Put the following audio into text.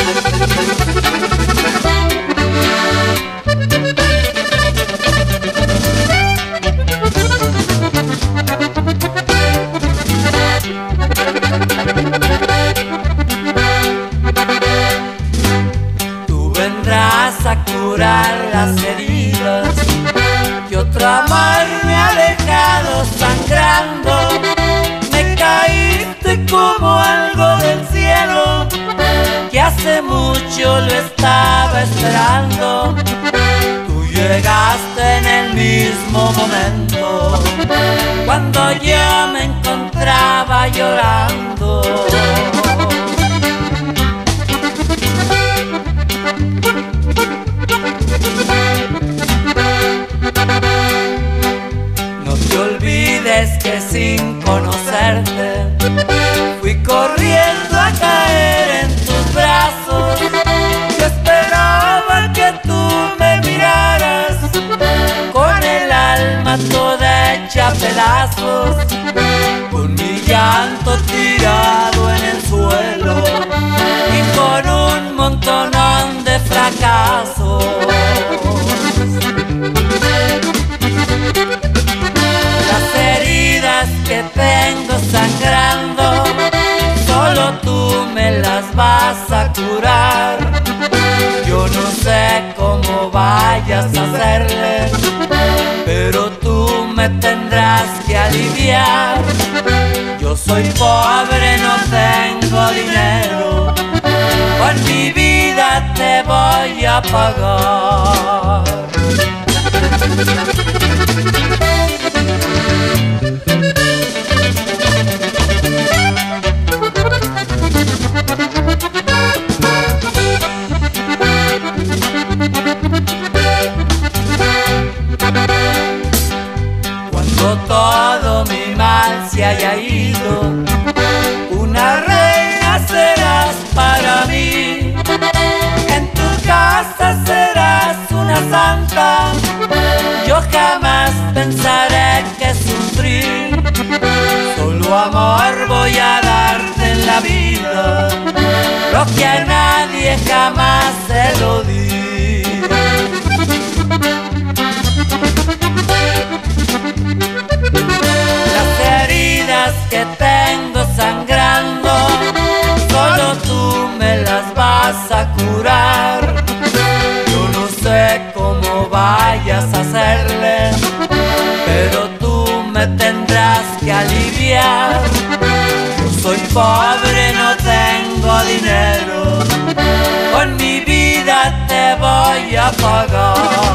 A curar las heridas que otra mar me ha dejado sangrando. Me caíste como algo del cielo que hace mucho lo estaba esperando. Tú llegaste en el mismo momento cuando yo me encontraba llorando. Que sin conocerte fui corriendo a caer en tus brazos. Yo esperaba que tú me miraras con el alma toda hecha pedazos, con mi llanto tirado en el suelo y con un montonón de fracasos. Que tengo sangrando, solo tú me las vas a curar. Yo no sé cómo vayas a hacerle, pero tú me tendrás que aliviar. Yo soy pobre, no tengo dinero, con mi vida te voy a pagar. Cuando todo mi mal se haya ido, una reina serás para mí. En tu casa serás una santa. Yo jamás pensaré que sufrir, solo amor voy a darte en la vida, lo que a nadie jamás se lo di. Las heridas que tengo sangrando, solo tú me las vas a curar. Yo no sé cómo vayas a hacerle, pero tú me tendrás que aliviar. Yo soy pobre, no tengo dinero, con mi vida te voy a pagar.